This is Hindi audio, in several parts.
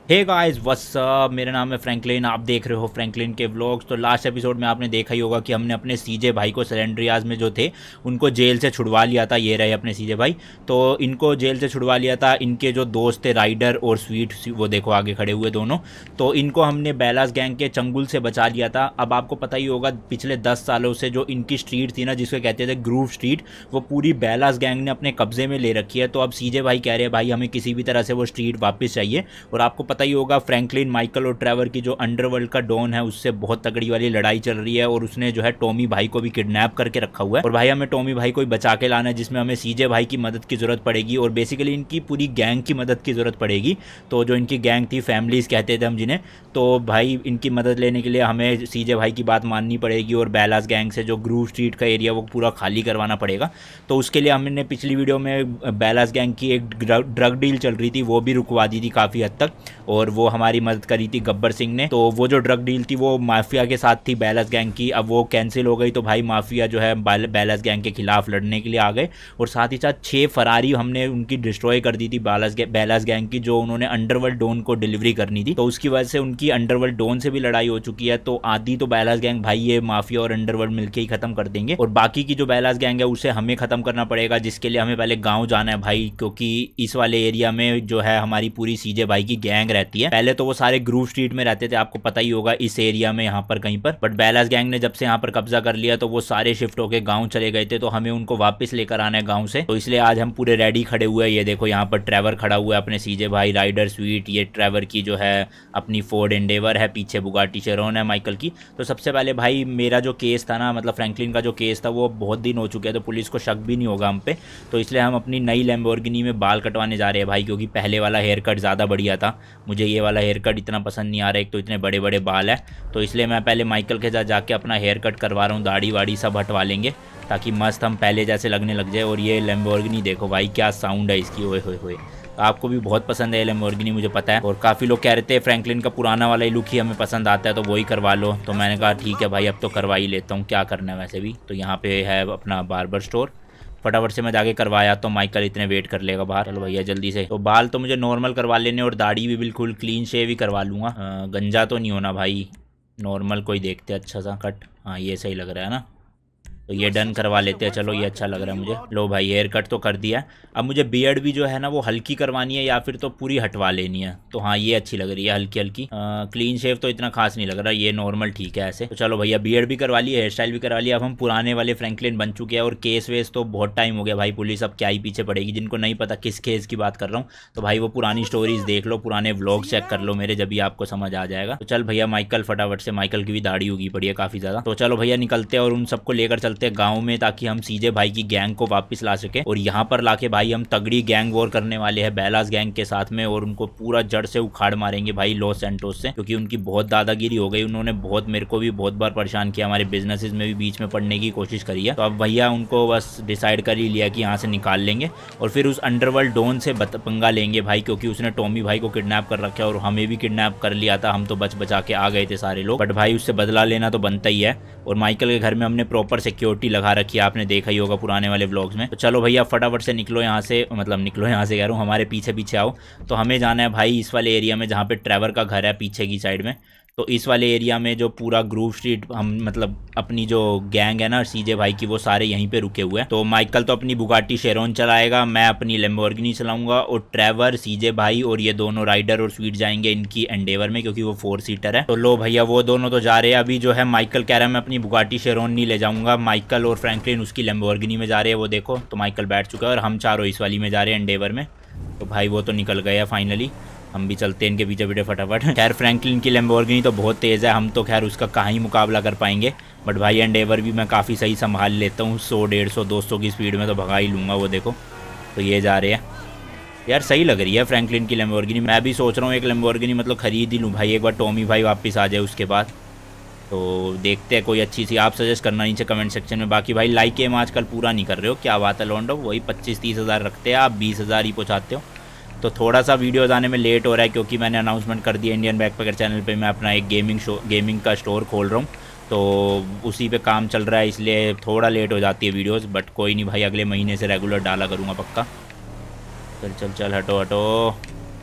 हे गाइस व्हाट्स अप, मेरा नाम है फ्रैंकलिन। आप देख रहे हो फ्रैंकलिन के व्लॉग्स। तो लास्ट एपिसोड में आपने देखा ही होगा कि हमने अपने सीजे भाई को सैलेंड्रियाज में जो थे उनको जेल से छुड़वा लिया था। ये रहे अपने सीजे भाई। तो इनको जेल से छुड़वा लिया था। इनके जो दोस्त थे राइडर और स्वीट, वो देखो आगे खड़े हुए दोनों। तो इनको हमने बैलास गैंग के चंगुल से बचा लिया था। अब आपको पता ही होगा पिछले 10 सालों से जो इनकी स्ट्रीट थी ना, जिसको कहते थे ग्रूव स्ट्रीट, वो पूरी बैलास गैंग ने अपने कब्जे में ले रखी है। तो अब सीजे भाई कह रहे हैं भाई हमें किसी भी तरह से वो स्ट्रीट वापस चाहिए। और आपको पता ही होगा फ्रैंकलिन, माइकल और ट्रेवर की जो अंडरवर्ल्ड का डॉन है उससे बहुत तगड़ी वाली लड़ाई चल रही है। और उसने जो है टॉमी भाई को भी किडनैप करके रखा हुआ है। और भाई हमें टॉमी भाई को ही बचा के लाना है, जिसमें हमें सीजे भाई की मदद की जरूरत पड़ेगी और बेसिकली इनकी पूरी गैंग की मदद की जरूरत पड़ेगी। तो जो इनकी गैंग थी, फैमिलीज कहते थे हम जिन्हें, तो भाई इनकी मदद लेने के लिए हमें सीजे भाई की बात माननी पड़ेगी और बैलास गैंग से जो ग्रूव स्ट्रीट का एरिया वो पूरा खाली करवाना पड़ेगा। तो उसके लिए हमने पिछली वीडियो में बैलास गैंग की एक ड्रग डील चल रही थी वो भी रुकवा दी थी काफ़ी हद तक, और वो हमारी मदद करी थी गब्बर सिंह ने। तो वो जो ड्रग डील थी वो माफिया के साथ थी बैलास गैंग की, अब वो कैंसिल हो गई। तो भाई माफिया जो है बैलास गैंग के खिलाफ लड़ने के लिए आ गए। और साथ ही साथ 6 फरारी हमने उनकी डिस्ट्रॉय कर दी थी बैलास गैंग की, जो उन्होंने अंडरवर्ल्ड डॉन को डिलीवरी करनी थी। तो उसकी वजह से उनकी अंडरवर्ल्ड डॉन से भी लड़ाई हो चुकी है। तो आधी तो बैलास गैंग भाई ये माफिया और अंडरवर्ल्ड मिलकर ही खत्म कर देंगे, और बाकी की जो बैलास गैंग है उसे हमें खत्म करना पड़ेगा, जिसके लिए हमें पहले गाँव जाना है भाई, क्योंकि इस वाले एरिया में जो है हमारी पूरी सीजे भाई की गैंग रहती है। पहले तो वो सारे ग्रूव स्ट्रीट में रहते थे, आपको पता ही होगा इस एरिया में यहाँ पर कहीं पर, बट बैलास गैंग ने जब से यहाँ पर कब्जा कर लिया तो वो सारे शिफ्ट होके गांव चले गए थे। तो हमें उनको वापस लेकर आना है गांव से। तो इसलिए आज हम पूरे रेडी खड़े हुए हैं। ये देखो यहाँ पर ट्रेवर खड़ा हुआ है अपने सीजे भाई, राइडर, स्वीट, ये ट्रेवर की जो है अपनी फोर्ड एंडेवर है, पीछे बुगाटी शेरोन है माइकल की। तो सबसे पहले भाई मेरा जो केस था ना, मतलब फ्रैंकलिन का जो केस था वो बहुत दिन हो चुके हैं, तो पुलिस को शक भी नहीं होगा हम पे। तो इसलिए हम अपनी नई लैम्बोर्गिनी में बाल कटवाने जा रहे हैं भाई, क्योंकि पहले वाला हेयर कट ज़्यादा बढ़िया था। मुझे ये वाला हेयर कट इतना पसंद नहीं आ रहा है, एक तो इतने बड़े बड़े बाल है। तो इसलिए मैं पहले माइकल के साथ जाके अपना हेयर कट करवा रहा हूँ, दाढ़ी वाड़ी सब हटवा लेंगे ताकि मस्त हम पहले जैसे लगने लग जाए। और ये लैम्बोर्गिनी देखो भाई क्या साउंड है इसकी, ओए होए होए। आपको भी बहुत पसंद है ये लैम्बोर्गिनी मुझे पता है, और काफ़ी लोग कह रहे थे फ्रैंकलिन का पुराना वाला ही लुक ही हमें पसंद आता है तो वही करवा लो। तो मैंने कहा ठीक है भाई अब तो करवा ही लेता हूँ, क्या करना है वैसे भी। तो यहाँ पे है अपना बार्बर स्टोर, फटाफट से मैं जाके करवाया तो माइकल इतने वेट कर लेगा बाहर। चलो भैया जल्दी से। तो बाल तो मुझे नॉर्मल करवा लेने और दाढ़ी भी बिल्कुल क्लीन शेव ही करवा लूँगा। गंजा तो नहीं होना भाई, नॉर्मल कोई देखते अच्छा सा कट। हाँ ये सही लग रहा है ना, तो ये डन करवा लेते हैं। चलो ये अच्छा लग रहा है मुझे। लो भाई हेयर कट तो कर दिया है। अब मुझे बियर्ड भी जो है ना वो हल्की करवानी है या फिर तो पूरी हटवा लेनी है। तो हाँ ये अच्छी लग रही है हल्की हल्की। क्लीन शेव तो इतना खास नहीं लग रहा, ये नॉर्मल ठीक है ऐसे। तो चलो भैया बियर्ड भी करवा लिया, हेयर स्टाइल भी करवा लिया। अब हम पुराने वाले फ्रैंकलिन बन चुके हैं। और केस वेस तो बहुत टाइम हो गया भाई, पुलिस अब क्या ही पीछे पड़ेगी। जिनको नहीं पता किस केस की बात कर रहा हूँ तो भाई वो पुरानी स्टोरीज देख लो, पुराने व्लॉग चेक कर लो मेरे, जब भी आपको समझ आ जाएगा। तो चल भैया माइकल फटाफट से, माइकल की भी दाढ़ी उगी पड़ी है काफ़ी ज़्यादा। तो चलो भैया निकलते हैं और उन सबको लेकर चलते हैं गाँव में, ताकि हम सीजे भाई की गैंग को वापस ला सके। और यहाँ पर लाके भाई हम तगड़ी गैंग वॉर करने वाले हैं बैलास गैंग के साथ में, और उनको पूरा जड़ से उखाड़ मारेंगे भाई लॉस सैंटोस से, क्योंकि उनकी बहुत दादागिरी हो गई। उन्होंने बहुत मेरे को भी बहुत बार परेशान किया, हमारे बिजनेसेस में भी बीच में पड़ने की कोशिश करी है। तो अब भैया उनको बस डिसाइड कर ही लिया कि यहाँ से निकाल लेंगे और फिर उस अंडरवर्ल्ड डॉन से पंगा लेंगे भाई, क्योंकि उसने टॉमी भाई को किडनैप कर रखा है और हमें भी किडनैप कर लिया था। हम तो बच बचा के आ गए थे सारे लोग, बट भाई उससे बदला लेना तो बनता ही है। और माइकल के घर में हमने प्रॉपर सिक्योरिटी लगा रखी है, आपने देखा ही होगा पुराने वाले व्लॉग्स में। तो चलो भैया फटाफट से निकलो यहाँ से, मतलब निकलो यहाँ से कह रहा हूँ, हमारे पीछे पीछे आओ। तो हमें जाना है भाई इस वाले एरिया में जहाँ पे ट्रेवर का घर है पीछे की साइड में। तो इस वाले एरिया में जो पूरा ग्रूव स्ट्रीट, हम मतलब अपनी जो गैंग है ना सीजे भाई की, वो सारे यहीं पे रुके हुए हैं। तो माइकल तो अपनी बुगाटी शेरोन चलाएगा, मैं अपनी लैम्बोर्गिनी चलाऊंगा, और ट्रेवर, सीजे भाई और ये दोनों राइडर और स्वीट जाएंगे इनकी एंडेवर में, क्योंकि वो 4 सीटर है। तो लो भैया वो दोनों तो जा रहे हैं। अभी जो है माइकल कह रहा है मैं अपनी बुगाटी शेरोन नहीं ले जाऊंगा, माइकल और फ्रैंकलिन उसकी लैम्बोर्गिनी में जा रहे हैं, वो देखो। तो माइकल बैठ चुका है और हम चारों इस वाली में जा रहे हैं एंडेवर में। तो भाई वो तो निकल गए फाइनली, हम भी चलते हैं इनके पीछे पीछे फटाफट। खैर फ्रैंकलिन की लैम्बोर्गिनी तो बहुत तेज़ है, हम तो खैर उसका कहाँ ही मुकाबला कर पाएंगे, बट भाई एंडेवर भी मैं काफ़ी सही संभाल लेता हूँ। 100, 150, 200 की स्पीड में तो भगा ही लूँगा, वो देखो। तो ये जा रहे हैं यार, सही लग रही है फ्रैंकलिन की लैम्बोर्गिनी। मैं भी सोच रहा हूँ एक लैम्बोर्गिनी मतलब ख़रीद ही लूँ भाई, एक बार टॉमी भाई वापस आ जाए उसके बाद। तो देखते हैं कोई अच्छी सी, आप सजेस्ट करना नीचे कमेंट सेक्शन में। बाकी भाई लाइक एम आजकल पूरा नहीं कर रहे हो, क्या बात है लॉन्डो, वही 25-30 हज़ार रखते हैं आप, 20 हज़ार ही पहुँचाते हो। तो थोड़ा सा वीडियोस आने में लेट हो रहा है, क्योंकि मैंने अनाउंसमेंट कर दिया इंडियन बैकपैकर चैनल पे मैं अपना एक गेमिंग का स्टोर खोल रहा हूँ। तो उसी पे काम चल रहा है, इसलिए थोड़ा लेट हो जाती है वीडियोस, बट कोई नहीं भाई, अगले महीने से रेगुलर डाला करूँगा पक्का। चल चल चल, हटो हटो।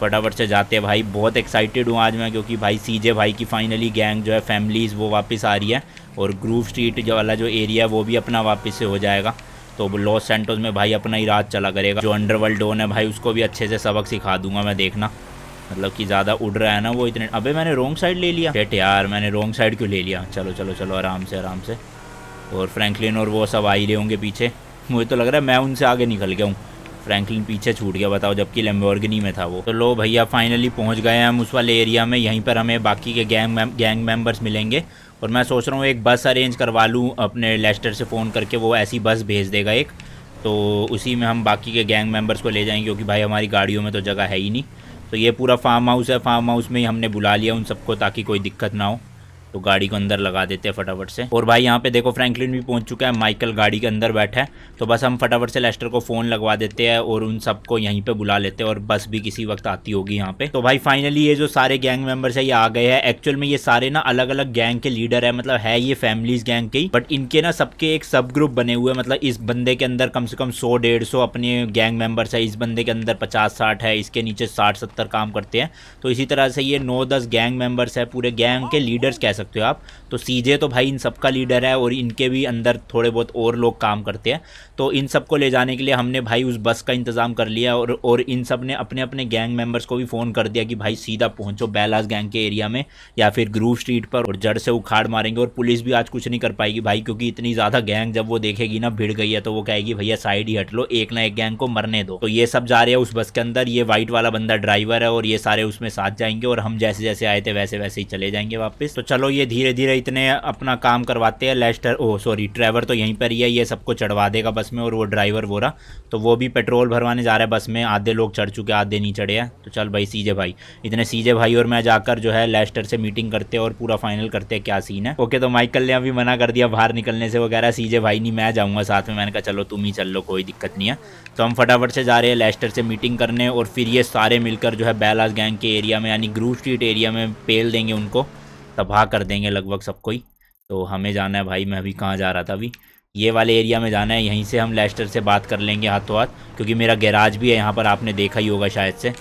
फटाफट से जाते हैं भाई। बहुत एक्साइटेड हूँ आज मैं, क्योंकि भाई सीजे भाई की फाइनली गैंग जो है, फैमिलीज़ वो वापस आ रही है, और ग्रूव स्ट्रीट जो वाला जो एरिया है वो भी अपना वापस से हो जाएगा। तो लॉस सैंटोस में भाई अपना ही राज चला करेगा। जो अंडरवर्ल्ड डॉन है भाई उसको भी अच्छे से सबक सिखा दूंगा मैं, देखना। मतलब कि ज़्यादा उड़ रहा है ना वो इतने। अबे मैंने रॉन्ग साइड ले लिया, शेट यार, मैंने रॉन्ग साइड क्यों ले लिया। चलो चलो चलो आराम से आराम से। और फ्रैंकलिन और वो सब आ ही रहे होंगे पीछे। मुझे तो लग रहा है मैं उनसे आगे निकल गया हूँ, फ्रैंकलिन पीछे छूट गया बताओ, जबकि लैम्बोर्गिनी में था वो। तो लो भैया फाइनली पहुँच गए हैं हम उस वाले एरिया में। यहीं पर हमें बाकी के गैंग मेम्बर्स मिलेंगे। और मैं सोच रहा हूँ एक बस अरेंज करवा लूँ अपने लेस्टर से फ़ोन करके, वो ऐसी बस भेज देगा एक, तो उसी में हम बाकी के गैंग मेंबर्स को ले जाएंगे, क्योंकि भाई हमारी गाड़ियों में तो जगह है ही नहीं। तो ये पूरा फार्म हाउस है, फार्म हाउस में ही हमने बुला लिया उन सबको ताकि कोई दिक्कत ना हो। तो गाड़ी को अंदर लगा देते हैं फटाफट से। और भाई यहाँ पे देखो फ्रैंकलिन भी पहुँच चुका है, माइकल गाड़ी के अंदर बैठा है। तो बस हम फटाफट से लेस्टर को फ़ोन लगवा देते हैं और उन सबको यहीं पे बुला लेते हैं, और बस भी किसी वक्त आती होगी यहाँ पे। तो भाई फाइनली ये जो सारे गैंग मेंबर्स है ये आ गए हैं। एक्चुअल में ये सारे ना अलग अलग गैंग के लीडर है, मतलब है ये फैमिलीज गैंग के ही, बट इनके ना सबके एक सब ग्रुप बने हुए हैं। मतलब इस बंदे के अंदर कम से कम 100-150 अपने गैंग मेंबर्स है, इस बंदे के अंदर 50-60 है, इसके नीचे 60-70 काम करते हैं। तो इसी तरह से ये 9-10 गैंग मेंबर्स है, पूरे गैंग के लीडर्स कह सकते हो आप। तो सीजे तो भाई इन सबका लीडर है, और इनके भी अंदर थोड़े बहुत और लोग काम करते हैं। तो इन सबको ले जाने के लिए हमने भाई उस बस का इंतज़ाम कर लिया, और इन सब ने अपने अपने गैंग मेंबर्स को भी फ़ोन कर दिया कि भाई सीधा पहुंचो बेलास गैंग के एरिया में या फिर ग्रूव स्ट्रीट पर, और जड़ से उखाड़ मारेंगे। और पुलिस भी आज कुछ नहीं कर पाएगी भाई, क्योंकि इतनी ज़्यादा गैंग जब वो देखेगी ना भिड़ गई है, तो वो कहेगी भैया साइड ही हट लो, एक ना एक गैंग को मरने दो। तो ये सब जा रहे हैं उस बस के अंदर। ये वाइट वाला बंदा ड्राइवर है, और ये सारे उसमें साथ जाएंगे, और हम जैसे जैसे आए थे वैसे वैसे ही चले जाएंगे वापस। तो चलो ये धीरे धीरे इतने अपना काम करवाते हैं। लेस्टर ट्रेवर तो यहीं पर ही है, ये सबको चढ़वा देगा बस में। और वो ड्राइवर वो रहा, तो वो भी पेट्रोल भरवाने जा रहा है बस में। आधे लोग चढ़ चुके, आधे नहीं चढ़े हैं। तो चल भाई सीजे भाई, इतने सीजे भाई और मैं जाकर जो है लेस्टर से मीटिंग करते हैं और पूरा फाइनल करते हैं क्या सीन है। ओके, तो माइकल ने अभी मना कर दिया बाहर निकलने से वगैरह। सीजे भाई नहीं, मैं जाऊँगा साथ में। मैंने कहा चलो तुम ही चल लो, कोई दिक्कत नहीं है। तो हम फटाफट से जा रहे हैं लेस्टर से मीटिंग करने, और फिर ये सारे मिलकर जो है बेलास गैंग के एरिया में यानी ग्रूव स्ट्रीट एरिया में पेल देंगे उनको, तबाह कर देंगे लगभग सबको ही। तो हमें जाना है भाई, मैं अभी कहाँ जा रहा था, अभी ये वाले एरिया में जाना है। यहीं से हम लेस्टर से बात कर लेंगे हाथों हाथ, क्योंकि मेरा गैराज भी है यहाँ पर, आपने देखा ही होगा शायद से।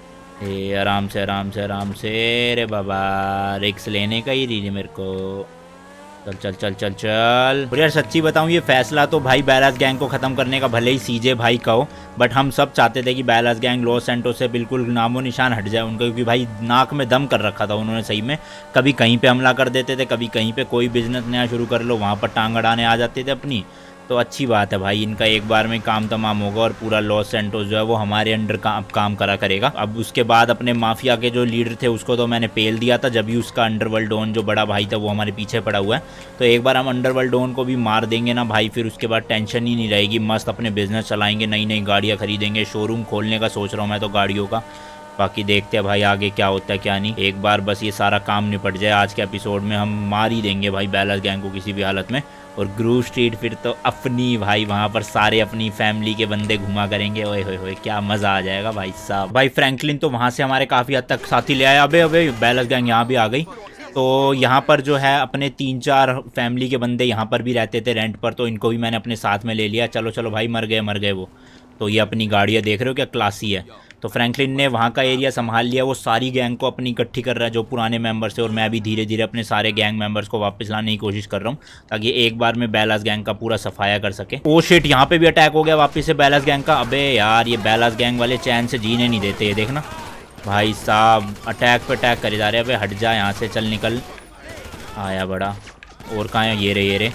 आराम से आराम से आराम से, रे बाबा रिक्स लेने का ही रही मेरे को। चल चल चल चल चल। और यार सच्ची बताऊँ, ये फैसला तो भाई बेलास गैंग को ख़त्म करने का भले ही सीजे भाई का हो, बट हम सब चाहते थे कि बेलास गैंग लॉस सैंटोस से बिल्कुल नामो निशान हट जाए उनका, क्योंकि भाई नाक में दम कर रखा था उन्होंने सही में। कभी कहीं पे हमला कर देते थे, कभी कहीं पे कोई बिजनेस नया शुरू कर लो, वहाँ पर टांग अड़ाने आ जाते थे अपनी। तो अच्छी बात है भाई, इनका एक बार में काम तमाम होगा, और पूरा लॉस सैंटोस जो है वो हमारे अंडर काम करा करेगा। अब उसके बाद अपने माफिया के जो लीडर थे उसको तो मैंने पेल दिया था, जब भी उसका अंडरवर्ल्ड डॉन जो बड़ा भाई था वो हमारे पीछे पड़ा हुआ है। तो एक बार हम अंडरवर्ल्ड डॉन को भी मार देंगे ना भाई, फिर उसके बाद टेंशन ही नहीं रहेगी, मस्त अपने बिजनेस चलाएंगे, नई नई गाड़ियाँ खरीदेंगे। शोरूम खोलने का सोच रहा हूँ मैं तो गाड़ियों का। बाकी देखते हैं भाई आगे क्या होता है क्या नहीं। एक बार बस ये सारा काम निपट जाए आज के एपिसोड में, हम मार ही देंगे भाई बेलास गैंग को किसी भी हालत में। और ग्रूव स्ट्रीट फिर तो अपनी भाई, वहाँ पर सारे अपनी फैमिली के बंदे घुमा करेंगे। ओए होए होए क्या मज़ा आ जाएगा भाई साहब। भाई फ्रैंकलिन तो वहाँ से हमारे काफ़ी हद तक साथी ले आया। अबे अबे बेलास गैंग यहाँ भी आ गई। तो यहाँ पर जो है अपने 3-4 फैमिली के बंदे यहाँ पर भी रहते थे रेंट पर, तो इनको भी मैंने अपने साथ में ले लिया। चलो चलो भाई, मर गए वो। तो ये अपनी गाड़ियाँ देख रहे हो क्या क्लासी है। तो फ्रैंकलिन ने वहाँ का एरिया संभाल लिया, वो सारी गैंग को अपनी इकट्ठी कर रहा है जो पुराने मेंबर्स थे, और मैं भी धीरे धीरे अपने सारे गैंग मेंबर्स को वापस लाने की कोशिश कर रहा हूँ, ताकि एक बार में बेलास गैंग का पूरा सफाया कर सके। ओ शिट, यहाँ पे भी अटैक हो गया वापस से बेलास गैंग का। अबे यार, ये बेलास गैंग वाले चैन से जीने नहीं देते, ये देखना भाई साहब, अटैक पे अटैक करे जा रहे हैं। अबे हट जा यहाँ से, चल निकल। आया बड़ा, और कहाँ है, ये रे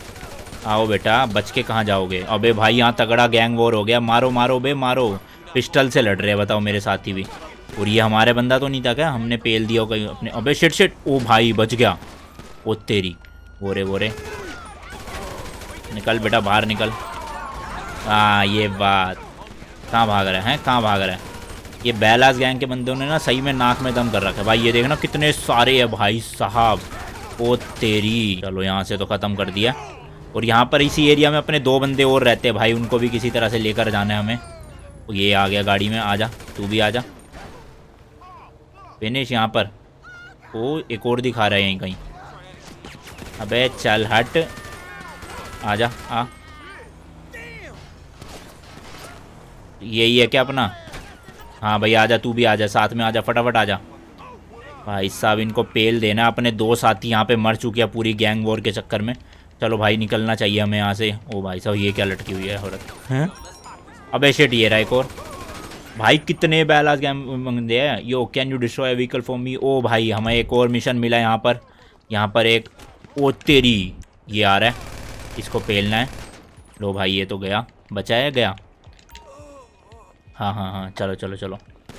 आओ बेटा, बच के कहाँ जाओगे। अबे भाई यहाँ तगड़ा गैंग वॉर हो गया, मारो मारो बे मारो। पिस्टल से लड़ रहे हैं बताओ मेरे साथी भी। और ये हमारे बंदा तो नहीं था क्या, हमने पेल दिया कहीं अपने। अबे शिट, ओ भाई बच गया। ओ तेरी, वो रे निकल बेटा बाहर निकल। हाँ ये बात, कहाँ भाग रहा है, कहाँ भाग रहा है। ये बेलास गैंग के बंदों ने ना सही में नाक में दम कर रखा है भाई, ये देखना कितने सारे है भाई साहब। ओ तेरी, चलो यहाँ से तो ख़त्म कर दिया। और यहाँ पर इसी एरिया में अपने 2 बंदे और रहते हैं भाई, उनको भी किसी तरह से लेकर जाना है हमें। ये आ गया गाड़ी में, आजा तू भी आजा। फिनिश यहाँ पर। ओ एक और दिखा रहा है यहीं कहीं। अबे चल हट, आजा आ। यही है क्या अपना, हाँ भाई आजा, तू भी आजा, साथ में आजा, फटाफट आजा भाई साहब। इनको पेल देना, अपने 2 साथी यहाँ पे मर चुके हैं पूरी गैंग वॉर के चक्कर में। चलो भाई निकलना चाहिए हमें यहाँ से। ओ भाई साहब ये क्या लटकी हुई है औरत हैं। अबे शिट, ये रहा एक और। भाई कितने बैलास गैंग मंगदे हैं। Yo can you destroy vehicle for me. ओ भाई हमें एक और मिशन मिला यहाँ पर एक। ओ तेरी, ये आ रहा है, इसको पेलना है। लो भाई ये तो गया, बचा है, गया। हाँ हाँ हाँ, चलो चलो चलो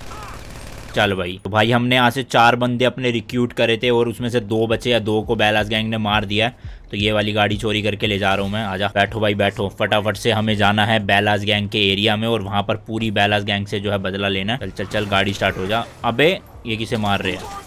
चल भाई। तो भाई हमने यहाँ से 4 बंदे अपने रिक्रूट करे थे और उसमें से 2 बचे, या 2 को बैलास गैंग ने मार दिया है। तो ये वाली गाड़ी चोरी करके ले जा रहा हूँ मैं। आजा, बैठो भाई बैठो, फटाफट से हमें जाना है बैलास गैंग के एरिया में और वहाँ पर पूरी बैलास गैंग से जो है बदला लेना है। चल चल चल, गाड़ी स्टार्ट हो जा। अबे ये किसे मार रहे हैं।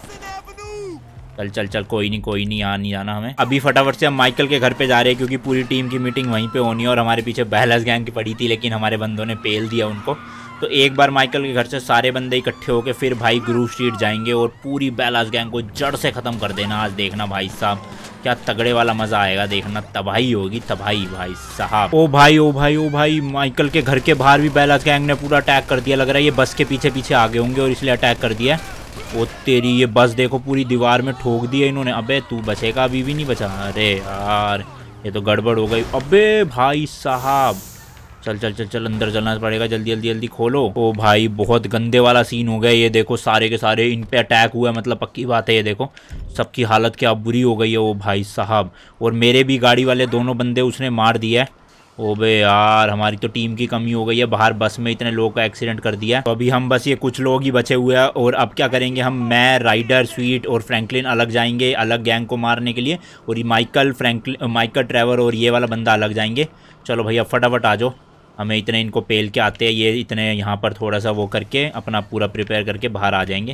चल चल चल, कोई नहीं, यहाँ नहीं जाना हमें। अभी फटाफट से हम माइकल के घर पे जा रहे हैं क्योंकि पूरी टीम की मीटिंग वहीं पे होनी है और हमारे पीछे बैलास गैंग की पड़ी थी, लेकिन हमारे बंदों ने पेल दिया उनको। तो एक बार माइकल के घर से सारे बंदे इकट्ठे होकर फिर भाई ग्रूव स्ट्रीट जाएंगे और पूरी बैलास गैंग को जड़ से ख़त्म कर देना। आज देखना भाई साहब क्या तगड़े वाला मज़ा आएगा, देखना, तबाही होगी तबाही भाई साहब। ओ भाई ओ भाई ओ भाई, माइकल के घर के बाहर भी बैलास गैंग ने पूरा अटैक कर दिया। लग रहा है ये बस के पीछे पीछे आ गए होंगे और इसलिए अटैक कर दिया। ओ तेरी, ये बस देखो पूरी दीवार में ठोक दिया इन्होंने। अबे तू बचेगा, अभी भी नहीं बचा। अरे यार ये तो गड़बड़ हो गई। अबे भाई साहब, चल चल चल चल, अंदर चलना पड़ेगा, जल्दी जल्दी जल्दी खोलो। ओ भाई बहुत गंदे वाला सीन हो गया। ये देखो सारे के सारे इन पे अटैक हुआ है, मतलब पक्की बात है। ये देखो सबकी हालत क्या बुरी हो गई है। ओ भाई साहब, और मेरे भी गाड़ी वाले 2 बंदे उसने मार दिया है। ओ बे यार, हमारी तो टीम की कमी हो गई है, बाहर बस में इतने लोगों का एक्सीडेंट कर दिया। तो अभी हम बस ये कुछ लोग ही बचे हुए हैं और अब क्या करेंगे हम, मैं, राइडर, स्वीट और फ्रैंकलिन अलग जाएंगे अलग गैंग को मारने के लिए, और ये माइकल, ट्रेवर और ये वाला बंदा अलग जाएंगे। चलो भैया फटाफट आ जाओ, हमें इतने इनको पेल के आते हैं। ये इतने यहाँ पर थोड़ा सा वो करके अपना पूरा प्रिपेयर करके बाहर आ जाएंगे।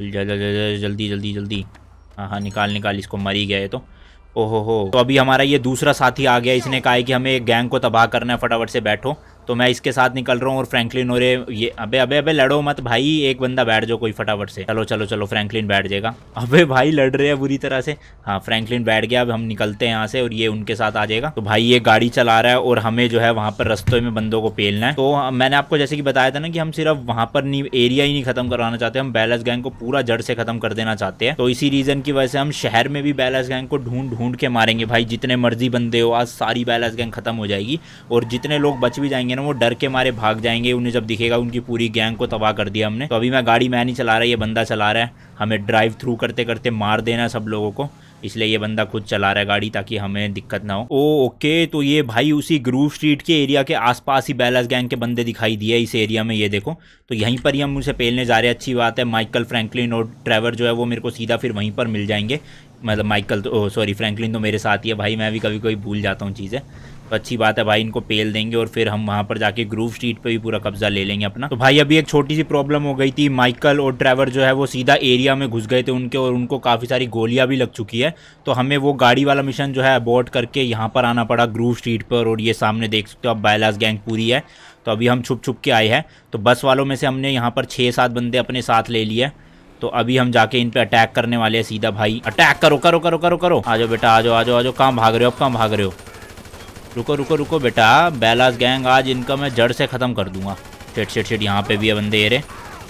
जल्दी जल्दी जल्दी, हाँ हाँ निकाल निकाल, इसको मर ही गए तो। ओहो हो, तो अभी हमारा ये दूसरा साथी आ गया। इसने कहा है कि हमें एक गैंग को तबाह करना है, फटाफट से बैठो। तो मैं इसके साथ निकल रहा हूँ और फ्रैंकलिन और ये अबे अबे अबे लड़ो मत भाई, एक बंदा बैठ जाओ कोई फटाफट से। चलो चलो चलो, फ्रैंकलिन बैठ जाएगा। अबे भाई लड़ रहे हैं बुरी तरह से। हाँ फ्रैंकलिन बैठ गया, अब हम निकलते हैं यहाँ से और ये उनके साथ आ जाएगा। तो भाई ये गाड़ी चला रहा है और हमें जो है वहाँ पर रस्तों में बंदों को पेलना है। तो मैंने आपको जैसे कि बताया था ना कि हम सिर्फ वहाँ पर एरिया ही नहीं खत्म करवाना चाहते, हम बैलास गैंग को पूरा जड़ से खत्म कर देना चाहते हैं। तो इसी रीजन की वजह से हम शहर में भी बैलास गैंग को ढूंढ ढूंढ के मारेंगे भाई। जितने मर्जी बंदे हो, आज सारी बैलास गैंग खत्म हो जाएगी और जितने लोग बच भी जाएंगे ना वो डर के मारे भाग जाएंगे। उन्हें जब दिखेगा उनकी पूरी गैंग को तबाह कर दिया हमने। तो अभी मैं गाड़ी मैं नहीं चला रहा, ये बंदा चला रहा है। हमें ड्राइव थ्रू करते करते मार देना सब लोगों को, इसलिए ये बंदा खुद चला रहा है गाड़ी ताकि हमें दिक्कत ना हो। ओके, तो ये भाई उसी ग्रूव स्ट्रीट के एरिया के आसपास ही बैलास गैंग के बंदे दिखाई दिए इस एरिया में। ये देखो, तो यहीं पर ही हम उसे पेलने जा रहे हैं। अच्छी बात है, माइकल, फ्रैंकलिन और ट्रेवर जो है वो मेरे को सीधा फिर वहीं पर मिल जाएंगे। मतलब माइकल तो सॉरी फ्रैंकलिन तो मेरे साथ ही है भाई, मैं भी कभी कभी भूल जाता हूँ चीज़ें। तो अच्छी बात है भाई, इनको पेल देंगे और फिर हम वहाँ पर जाके ग्रूव स्ट्रीट पे भी पूरा कब्जा ले लेंगे अपना। तो भाई अभी एक छोटी सी प्रॉब्लम हो गई थी, माइकल और ट्रेवर जो है वो सीधा एरिया में घुस गए थे उनके, और उनको काफ़ी सारी गोलियां भी लग चुकी है। तो हमें वो गाड़ी वाला मिशन जो है अबॉर्ट करके यहाँ पर आना पड़ा ग्रूव स्ट्रीट पर। और ये सामने देख सकते हो आप, बैलास गैंग पूरी है। तो अभी हम छुप छुप के आए हैं। तो बस वालों में से हमने यहाँ पर 6-7 बंदे अपने साथ ले लिए। तो अभी हम जाके इन पे अटैक करने वाले हैं सीधा। भाई अटैक करो करो करो करो करो, आ जाओ बेटा, आ जाओ आ जाओ आ जाओ। कहाँ भाग रहे हो, अब कहाँ भाग रहे हो? रुको रुको रुको बेटा, बैलास गैंग आज इनका मैं जड़ से ख़त्म कर दूंगा। शिट शिट शिट, यहाँ पे भी है बंदे। ये रे,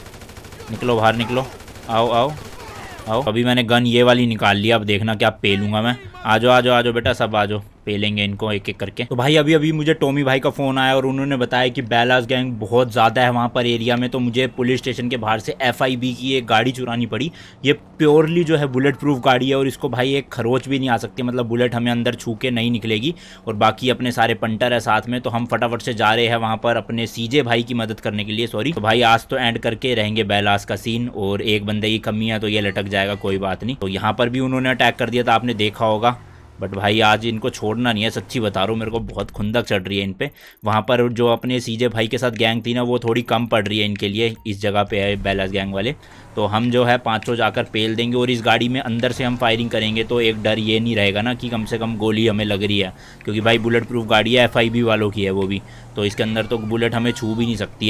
निकलो बाहर निकलो, आओ आओ आओ। अभी मैंने गन ये वाली निकाल लिया, अब देखना क्या पेलूंगा मैं। आ जाओ आ जाओ आ जाओ बेटा, सब आ जाओ, पेलेंगे इनको एक एक करके। तो भाई अभी अभी मुझे टॉमी भाई का फ़ोन आया और उन्होंने बताया कि बैलास गैंग बहुत ज़्यादा है वहाँ पर एरिया में। तो मुझे पुलिस स्टेशन के बाहर से FIB की एक गाड़ी चुरानी पड़ी। ये प्योरली जो है बुलेट प्रूफ गाड़ी है और इसको भाई एक खरोच भी नहीं आ सकती, मतलब बुलेट हमें अंदर छू के नहीं निकलेगी। और बाकी अपने सारे पंटर है साथ में। तो हम फटाफट से जा रहे हैं वहाँ पर अपने CJ भाई की मदद करने के लिए। सॉरी, तो भाई आज तो एंड करके रहेंगे बैलास का सीन, और एक बंदे की कमी है तो ये लटक जाएगा, कोई बात नहीं। तो यहाँ पर भी उन्होंने अटैक कर दिया था, आपने देखा होगा। बट भाई आज इनको छोड़ना नहीं है, सच्ची बता रहा हूँ, मेरे को बहुत खुंदक चढ़ रही है इन पे। वहाँ पर जो अपने CJ भाई के साथ गैंग थी ना, वो थोड़ी कम पड़ रही है इनके लिए। इस जगह पे है बैलास गैंग वाले। तो हम जो है 500 जाकर पेल देंगे और इस गाड़ी में अंदर से हम फायरिंग करेंगे। तो एक डर ये नहीं रहेगा ना कि कम से कम गोली हमें लग रही है, क्योंकि भाई बुलेट प्रूफ गाड़ी है, FIB वालों की है वो भी। तो इसके अंदर तो बुलेट हमें छू भी नहीं सकती है।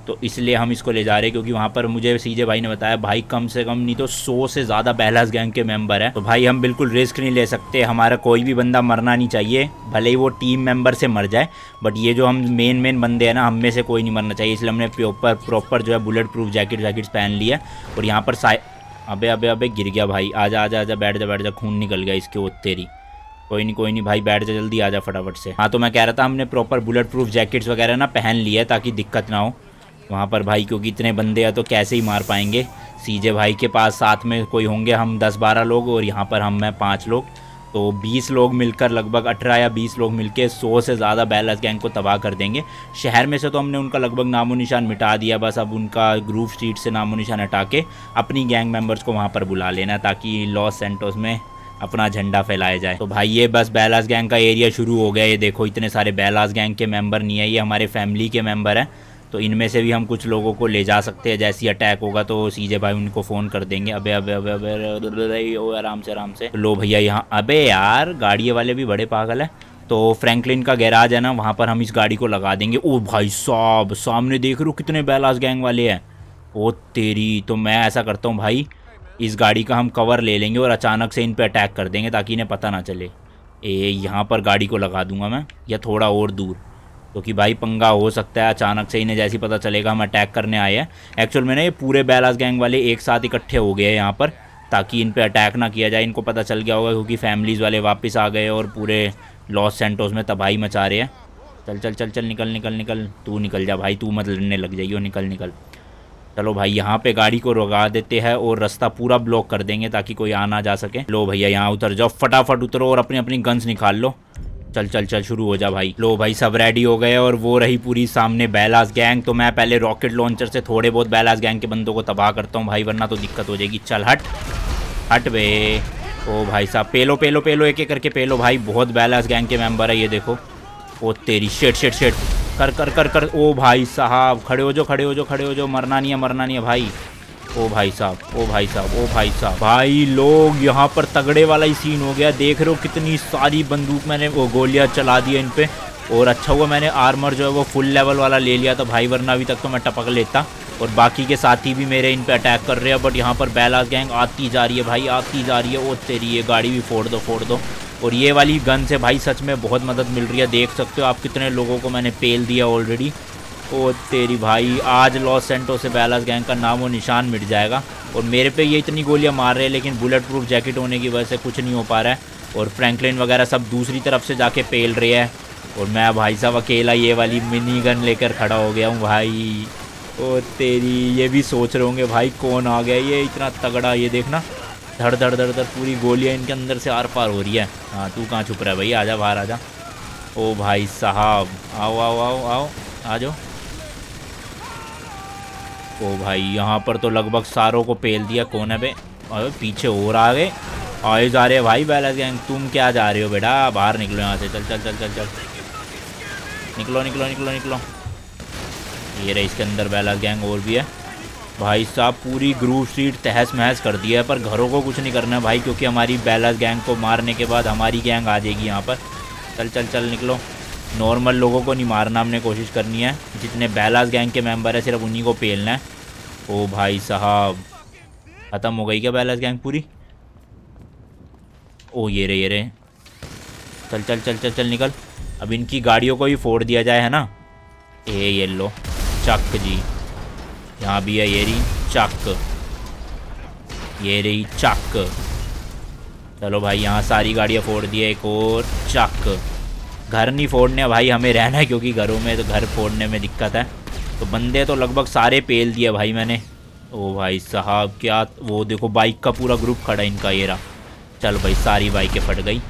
तो इसलिए हम इसको ले जा रहे हैं, क्योंकि वहाँ पर मुझे सीजे भाई ने बताया भाई कम से कम नहीं तो 100 से ज़्यादा बेलास गैंग के मेंबर हैं। तो भाई हम बिल्कुल रिस्क नहीं ले सकते, हमारा कोई भी बंदा मरना नहीं चाहिए, भले ही वो टीम मेंबर से मर जाए, बट ये जो हम मेन बंदे हैं ना, हम में से कोई नहीं मरना चाहिए। इसलिए हमने प्रॉपर जो है बुलेट प्रूफ जैकेट्स पहन लिया। और यहाँ पर अबे गिर गया भाई, आजा आजा आजा, बैठ जा, खून निकल गया इसके, वो तेरी। कोई नहीं भाई, बैठ जा, जल्दी आजा फटाफट से। हाँ तो मैं कह रहा था हमने प्रॉपर बुलेट प्रूफ जैकेट्स वगैरह ना पहन लिया है ताकि दिक्कत ना हो वहाँ पर भाई, क्योंकि इतने बंदे हैं तो कैसे ही मार पाएंगे। सीजे भाई के पास साथ में कोई होंगे, हम 10-12 लोग, और यहाँ पर हम मैं 5 लोग, तो 20 लोग मिलकर, लगभग 18 या 20 लोग मिलकर 100 से ज़्यादा बेलास गैंग को तबाह कर देंगे। शहर में से तो हमने उनका लगभग नामो निशान मिटा दिया, बस अब उनका ग्रूव स्ट्रीट से नामो निशान हटा के अपनी गैंग मेंबर्स को वहाँ पर बुला लेना, ताकि लॉस सैंटोस में अपना झंडा फैलाया जाए। तो भाई ये बस बेलास गैंग का एरिया शुरू हो गया। ये देखो इतने सारे बेलास गैंग के मेंबर नहीं है, ये हमारे फैमिली के मेंबर हैं, तो इनमें से भी हम कुछ लोगों को ले जा सकते हैं। जैसे ही अटैक होगा तो सीजे भाई उनको फ़ोन कर देंगे। अबे आराम से। लो भैया यहाँ, अबे यार गाड़ी वाले भी बड़े पागल हैं। तो फ्रैंकलिन का गैराज है ना, वहाँ पर हम इस गाड़ी को लगा देंगे। ओ भाई साहब, सामने देख रहे हो कितने बेलास गैंग वाले हैं, ओ तेरी। तो मैं ऐसा करता हूँ भाई, इस गाड़ी का हम कवर ले लेंगे और अचानक से इन पे अटैक कर देंगे ताकि इन्हें पता ना चले। यहाँ पर गाड़ी को लगा दूंगा मैं, या थोड़ा और दूर, क्योंकि भाई पंगा हो सकता है अचानक से, इन्हें जैसे ही पता चलेगा हम अटैक करने आए हैं। एक्चुअल में ना ये पूरे बेलास गैंग वाले एक साथ इकट्ठे हो गए हैं यहाँ पर, ताकि इन पे अटैक ना किया जाए। इनको पता चल गया होगा क्योंकि फैमिलीज़ वाले वापस आ गए और पूरे लॉस सैंटोस में तबाही मचा रहे हैं। चल निकल, तू निकल जा भाई, तू मत लड़ने लग जाइयो, निकल। चलो भाई यहाँ पे गाड़ी को रुका देते हैं और रास्ता पूरा ब्लॉक कर देंगे ताकि कोई आ ना जा सके। लो भैया यहाँ उतर जाओ, फटाफट उतरो और अपनी अपनी गन्स निकाल लो। चल शुरू हो जा भाई। लो भाई सब रेडी हो गए और वो रही पूरी सामने बेलास गैंग। तो मैं पहले रॉकेट लॉन्चर से थोड़े बहुत बेलास गैंग के बंदों को तबाह करता हूँ भाई, वरना तो दिक्कत हो जाएगी। चल हट बे। ओ भाई साहब, पेलो एक एक करके पेलो भाई, बहुत बेलास गैंग के मेंबर है ये देखो। ओ तेरी शेट कर। ओ भाई साहब खड़े हो जाओ, मरना नहीं है भाई। ओ भाई साहब भाई लोग यहाँ पर तगड़े वाला ही सीन हो गया। देख रहे हो कितनी सारी बंदूक मैंने वो गोलियाँ चला दी इन पे, और अच्छा हुआ मैंने आर्मर जो है वो फुल लेवल वाला ले लिया था भाई, वरना अभी तक तो मैं टपक लेता। और बाकी के साथी भी मेरे इन पे अटैक कर रहे हैं, बट यहाँ पर बेलास गैंग आती जा रही है भाई, आती जा रही है। ओ तेरी, ये गाड़ी भी फोड़ दो। और ये वाली गन से भाई सच में बहुत मदद मिल रही है, देख सकते हो आप कितने लोगों को मैंने पेल दिया ऑलरेडी। ओ तेरी भाई, आज लॉस सैंटोस से बेलास गैंग का नामो निशान मिट जाएगा। और मेरे पे ये इतनी गोलियां मार रहे हैं, लेकिन बुलेट प्रूफ जैकेट होने की वजह से कुछ नहीं हो पा रहा है। और फ्रैंकलिन वगैरह सब दूसरी तरफ से जाके पेल रहे हैं, और मैं भाई साहब अकेला ये वाली मिनी गन लेकर खड़ा हो गया हूँ भाई। ओ तेरी, ये भी सोच रहे होंगे भाई कौन आ गया ये इतना तगड़ा। ये देखना, धड़ पूरी गोलियाँ इनके अंदर से आर पार हो रही है। हाँ तू कहाँ छुप रहा है भाई, आजा बाहर आजा। ओ भाई साहब, आओ आ जाओ। ओ भाई यहाँ पर तो लगभग सारों को पेल दिया। कौन है बे? अरे पीछे और आ गए, आए जा रहे हैं भाई बेलास गैंग। तुम क्या जा रहे हो बेटा, बाहर निकलो यहाँ से। चल निकलो। ये रहे, इसके अंदर बेलास गैंग और भी है भाई साहब। पूरी ग्रूव स्ट्रीट तहस महस कर दिया है, पर घरों को कुछ नहीं करना है भाई, क्योंकि हमारी बेलास गैंग को मारने के बाद हमारी गैंग आ जाएगी यहाँ पर। चल निकलो। नॉर्मल लोगों को नहीं मारना, हमने कोशिश करनी है, जितने बेलास गैंग के मेंबर है सिर्फ उन्हीं को पेलना है। ओ भाई साहब, ख़त्म हो गई क्या बेलास गैंग पूरी? ओ ये रे। चल निकल। अब इनकी गाड़ियों को भी फोड़ दिया जाए, है ना। ये लो चक जी, यहाँ भी है ये रही चक, ये रही चक। चलो भाई यहाँ सारी गाड़ियाँ फोड़ दिया, एक और चक। घर नहीं फोड़ने भाई, हमें रहना है, क्योंकि घरों में तो घर फोड़ने में दिक्कत है। तो बंदे तो लगभग सारे पेल दिए भाई मैंने। ओ भाई साहब, क्या वो देखो बाइक का पूरा ग्रुप खड़ा इनका, ये रहा। चल भाई सारी बाइकें फट गई।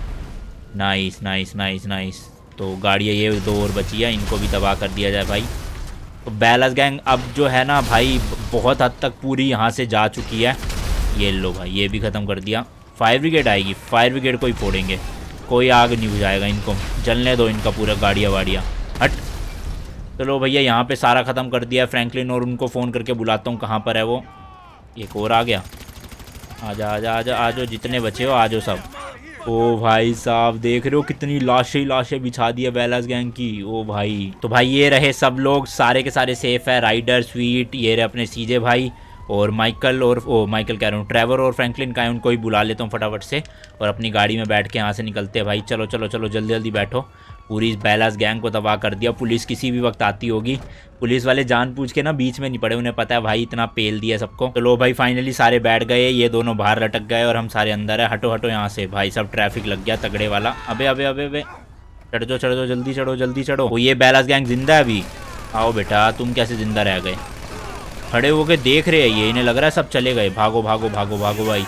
नाइस। तो गाड़ियाँ ये 2 और बची है, इनको भी तबाह कर दिया जाए भाई। तो बेलास गैंग अब जो है ना भाई, बहुत हद तक पूरी यहाँ से जा चुकी है। ये लो भाई, ये भी ख़त्म कर दिया। फायर ब्रिगेड आएगी, फायर ब्रिगेड को ही फोड़ेंगे, कोई आग नहीं बुझाएगा इनको, जलने दो इनका पूरा गाड़ियाँ वाड़ियाँ। हट। चलो भैया यहाँ पे सारा ख़त्म कर दिया फ्रैंकलिन, और उनको फ़ोन करके बुलाता हूँ कहाँ पर है वो। एक और आ गया। आजा, जितने बचे हो आ जाओ सब। ओ भाई साहब देख रहे हो कितनी लाशें लाशें बिछा दी है बेलास गैंग की। ओ भाई, तो भाई ये रहे सब लोग, सारे के सारे सेफ है। राइडर, स्वीट, ये रहे अपने सीजे भाई और माइकल, और माइकल कह रहा हूँ, ट्रेवर और फ्रैंकलिन का है, उनको ही बुला लेता हूँ फटाफट से और अपनी गाड़ी में बैठ के यहाँ से निकलते हैं भाई। चलो चलो चलो जल्दी जल्दी बैठो। पूरी इस बेलास गैंग को तबाह कर दिया। पुलिस किसी भी वक्त आती होगी। पुलिस वाले जानबूझ के ना बीच में नहीं पड़े, उन्हें पता है भाई इतना पेल दिया सबको। तो लो भाई फाइनली सारे बैठ गए, ये दोनों बाहर लटक गए और हम सारे अंदर है। हटो हटो यहाँ से भाई, सब ट्रैफिक लग गया तगड़े वाला। अबे अबे अबे अबे, चढ़ जाओ जल्दी चढ़ो जल्दी चढ़ो। वो ये बेलास गैंग जिंदा है अभी? आओ बेटा, तुम कैसे जिंदा रह गए? खड़े होके देख रहे हैं ये, इन्हें लग रहा है सब चले गए। भागो भागो भागो भागो भाई।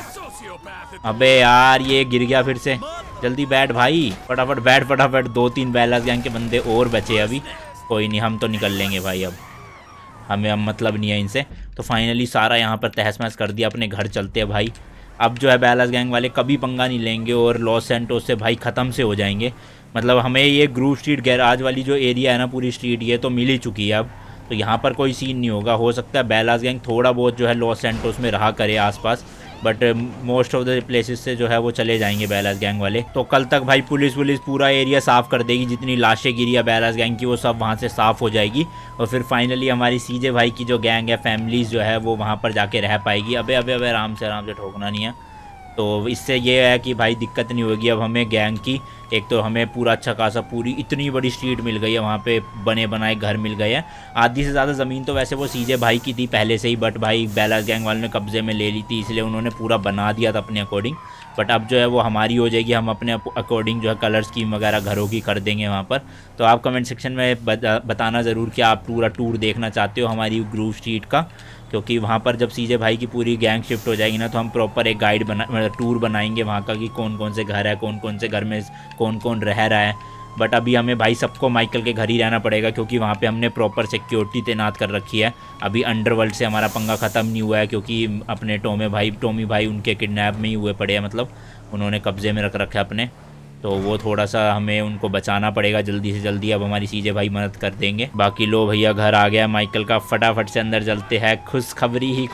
अबे यार ये गिर गया फिर से। जल्दी बैठ भाई, फटाफट बैठ फटाफट। 2-3 बेलास गैंग के बंदे और बचे अभी। कोई नहीं, हम तो निकल लेंगे भाई, अब हमें अब मतलब नहीं है इनसे। तो फाइनली सारा यहाँ पर तहस महस कर दिया, अपने घर चलते हैं भाई। अब जो है बेलास गैंग वाले कभी पंगा नहीं लेंगे और लॉस सैंटोस से भाई ख़त्म से हो जाएंगे। मतलब हमें ये ग्रूव स्ट्रीट गैराज वाली जो एरिया है ना, पूरी स्ट्रीट ये तो मिल ही चुकी है अब, तो यहाँ पर कोई सीन नहीं होगा। हो सकता है बेलास गैंग थोड़ा बहुत जो है लॉस सैंटोस में रहा करे आसपास, but most of the places से जो है वो चले जाएंगे बेलास गैंग वाले। तो कल तक भाई पुलिस पूरा एरिया साफ़ कर देगी, जितनी लाशें गिरी है बेलास गैंग की वो सब वहाँ से साफ़ हो जाएगी और फिर फाइनली हमारी सीजे भाई की जो गैंग है, फैमिलीज़ जो है वो वहाँ पर जाके रह पाएगी। अबे अबे अबे आराम से ठोकना नहीं है। तो इससे ये है कि भाई दिक्कत नहीं होगी अब हमें गैंग की। एक तो हमें पूरा अच्छा खासा पूरी इतनी बड़ी स्ट्रीट मिल गई है, वहाँ पे बने बनाए घर मिल गए हैं। आधी से ज़्यादा ज़मीन तो वैसे वो सीजे भाई की थी पहले से ही, बट भाई बेलास गैंग वालों ने कब्जे में ले ली थी, इसलिए उन्होंने पूरा बना दिया था अपने अकॉर्डिंग। बट अब जो है वो हमारी हो जाएगी, हम अपने अकॉर्डिंग जो है कलर स्कीम वगैरह घरों की कर देंगे वहाँ पर। तो आप कमेंट सेक्शन में बताना ज़रूर कि आप पूरा टूर देखना चाहते हो हमारी ग्रूव स्ट्रीट का, क्योंकि वहाँ पर जब सीजे भाई की पूरी गैंग शिफ्ट हो जाएगी ना, तो हम प्रॉपर एक गाइड टूर बनाएंगे वहाँ का कि कौन कौन से घर है, कौन कौन से घर में कौन कौन रह रहा है। बट अभी हमें भाई सबको माइकल के घर ही रहना पड़ेगा, क्योंकि वहाँ पे हमने प्रॉपर सिक्योरिटी तैनात कर रखी है। अभी अंडरवर्ल्ड से हमारा पंगा ख़त्म नहीं हुआ है, क्योंकि अपने टॉमी भाई उनके किडनैप में ही हुए पड़े हैं, मतलब उन्होंने कब्जे में रख रखा है अपने। तो वो थोड़ा सा हमें उनको बचाना पड़ेगा जल्दी से जल्दी। अब हमारी सीजे भाई मदद कर देंगे। बाकी लो भैया घर आ गया माइकल का, फटाफट से अंदर चलते हैं। खुशखबरी ही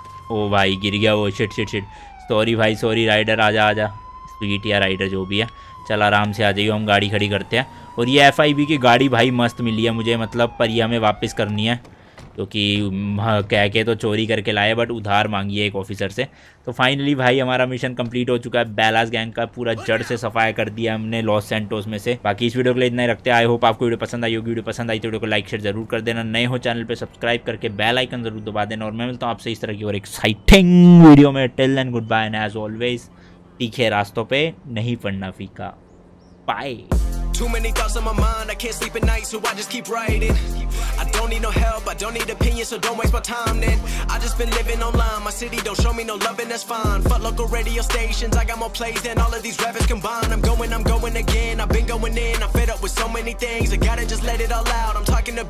ओ भाई गिर गया वो, शिट शिट शिट। सॉरी भाई सॉरी। राइडर आजा स्वीट या राइडर जो भी है, चल आराम से आ जाइए, हम गाड़ी खड़ी करते हैं। और ये FIB की गाड़ी भाई मस्त मिली है मुझे, मतलब पर ये हमें वापस करनी है, क्योंकि कह के तो चोरी करके लाए बट उधार मांगी है एक ऑफिसर से। तो फाइनली भाई हमारा मिशन कंप्लीट हो चुका है। बेलास गैंग का पूरा जड़ से सफाया कर दिया हमने लॉस सैंटोस में से। बाकी इस वीडियो के लिए इतना ही रखते हैं। आई होप आपको वीडियो पसंद आई होगी। वीडियो पसंद आई तो वीडियो को लाइक शेयर जरूर कर देना। नए हो चैनल पे सब्सक्राइब करके बेल आइकन जरूर दबा देना। और मैं मिलता हूँ आपसे इस तरह की और एक्साइटिंग वीडियो में। Till then good bye and as always तीखे रास्तों पे नहीं पड़ना फीका। Bye. Too many thoughts on my mind, I can't sleep at night, so I just keep writing. I don't need no help, I don't need opinions, so don't waste my time then. I just been living online, my city don't show me no love and that's fine. Fuck local radio stations, I got more plays than all of these rappers combined. I'm going again, I've been going in, I'm fed up with so many things, I gotta just let it all out. I'm talking to